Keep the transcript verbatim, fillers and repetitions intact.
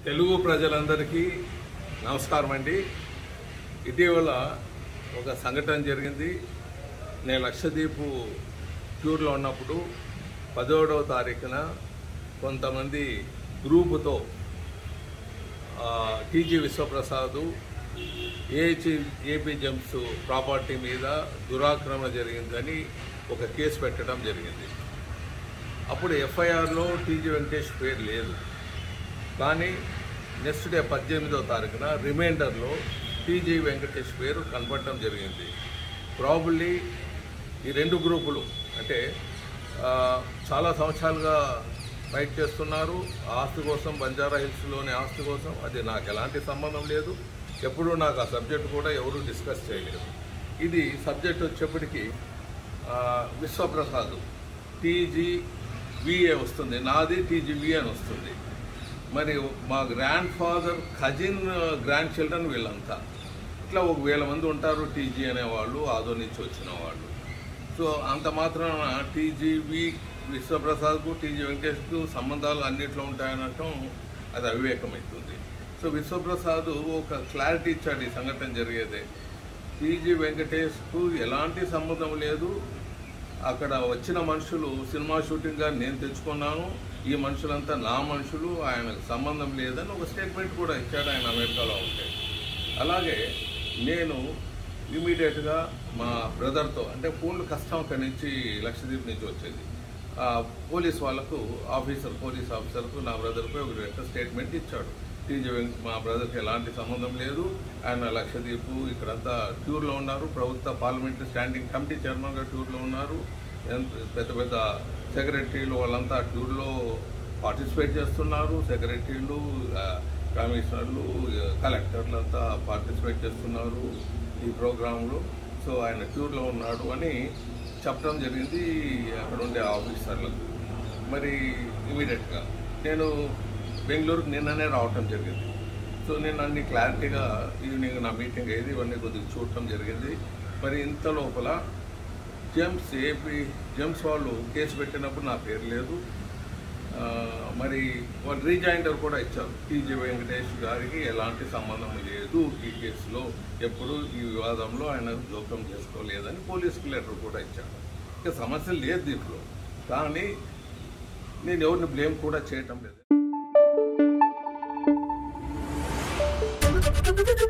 తెలుగు ప్రజలందరికీ నమస్కారం అండి. ఇటీవల ఒక సంఘటన జరిగింది. నేను లక్షద్వీప్ టూర్లో ఉన్నప్పుడు పదోడవ తారీఖున కొంతమంది గ్రూపుతో TG Vishwaprasad AH AP Gems property మీద దురాక్రమణ జరిగిందని ఒక కేసు పెట్టడం జరిగింది. అప్పుడు ఎఫ్ఐఆర్లో టీజీ వెంకటేష్ పేరు లేదు, కానీ నెక్స్ట్ డే పద్దెనిమిదవ తారీఖున రిమైండర్లో టీజీ వెంకటేష్ పేరు కనపడటం జరిగింది. ప్రాబబ్లీ ఈ రెండు గ్రూపులు అంటే చాలా సంవత్సరాలుగా ఫైట్ చేస్తున్నారు ఆస్తి కోసం, బంజారా హిల్స్లోని ఆస్తి కోసం. అది నాకు ఎలాంటి సంబంధం లేదు, ఎప్పుడూ నాకు ఆ సబ్జెక్టు కూడా ఎవరు డిస్కస్ చేయలేదు. ఇది సబ్జెక్ట్ వచ్చేప్పటికీ విశ్వప్రసాద్ టీజీ విఏ వస్తుంది, నాది టీజీ వి అని వస్తుంది. మరి మా grand father cousin grand children వీళ్ళంతా ఇట్లా ఒక వేల మంది ఉంటారు టీజీ అనేవాళ్ళు, ఆదో నుంచి వచ్చిన వాళ్ళు. సో అంత మాత్రాన టీజీవి విశ్వప్రసాద్కు టీజీ వెంకటేష్కు సంబంధాలు అన్నిట్లో ఉంటాయనటం అది అవివేకమవుతుంది. సో విశ్వప్రసాద్ ఒక క్లారిటీ ఇచ్చాడు ఈ సంఘటన జరిగేదే. టీజీ వెంకటేష్కు ఎలాంటి సంబంధం లేదు, అక్కడ వచ్చిన మనుషులు సినిమా షూటింగ్గా నేను తెచ్చుకున్నాను, ఈ మనుషులంతా నా మనుషులు, ఆయనకు సంబంధం లేదని ఒక స్టేట్మెంట్ కూడా ఇచ్చాడు ఆయన అమెరికాలో ఉంటే. అలాగే నేను ఇమీడియట్గా మా బ్రదర్తో, అంటే ఫోన్లు కష్టం అక్కడి నుంచి లక్షద్వీప్ నుంచి వచ్చేది, పోలీస్ వాళ్ళకు ఆఫీసర్ పోలీస్ ఆఫీసర్కు నా బ్రదర్పై ఒక స్టేట్మెంట్ ఇచ్చాడు. టీజీ మా బ్రదర్కి ఎలాంటి సంబంధం లేదు, ఆయన లక్షద్వీప్ ఇక్కడంతా టూర్లో ఉన్నారు, ప్రభుత్వ పార్లమెంటరీ స్టాండింగ్ కమిటీ చైర్మన్గా టూర్లో ఉన్నారు, పెద్ద పెద్ద సెక్రటరీలు వాళ్ళంతా టూర్లో పార్టిసిపేట్ చేస్తున్నారు, సెక్రటరీలు, కమిషనర్లు, కలెక్టర్లు అంతా పార్టిసిపేట్ చేస్తున్నారు ఈ ప్రోగ్రాంలో. సో ఆయన టూర్లో ఉన్నాడు అని చెప్పడం జరిగింది అక్కడ ఉండే ఆఫీసర్లకు. మరి ఇమీడియట్గా నేను బెంగళూరుకు నిన్ననే రావటం జరిగింది. సో నేను అన్ని క్లారిటీగా ఈవినింగ్ నా మీటింగ్ అయ్యేది, ఇవన్నీ కొద్దిగా చూడటం జరిగింది. మరి ఇంత లోపల జెమ్స్ ఏపీ జెమ్స్ వాళ్ళు కేసు పెట్టినప్పుడు నా పేరు లేదు. మరి వాళ్ళు రీజాయిండర్ కూడా ఇచ్చారు, టీజీ వెంకటేష్ గారికి ఎలాంటి సంబంధం లేదు ఈ కేసులో, ఎప్పుడు ఈ వివాదంలో ఆయన జోక్యం చేసుకోలేదని పోలీసుకి లెటర్ కూడా ఇచ్చారు. ఇక సమస్య లేదు దీంట్లో, కానీ నేను ఎవరిని బ్లేమ్ కూడా చేయటం లేదు.